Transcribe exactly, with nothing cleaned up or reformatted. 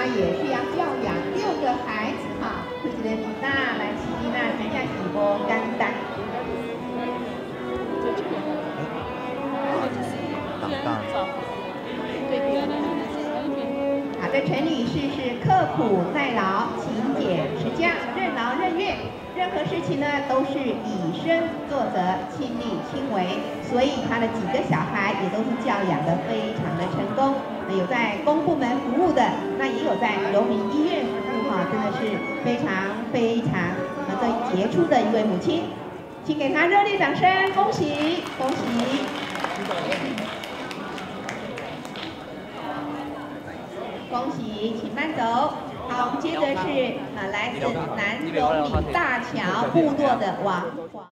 他也是要教养六个孩子哈，自己的米娜来起米娜，全家喜波干单。好的，陈女士是刻苦耐劳、勤俭持家、任劳任怨，任何事情呢都是以身作则、亲力亲为，所以她的几个小孩也都是教养的非常的成功。有在公部门服务的，那也有在荣民医院服务哈，真的是非常非常呃最杰出的一位母亲，请给她热烈掌声，恭喜恭喜！恭喜，请慢走。好，我们接着是呃来自南荣里大桥部落的王。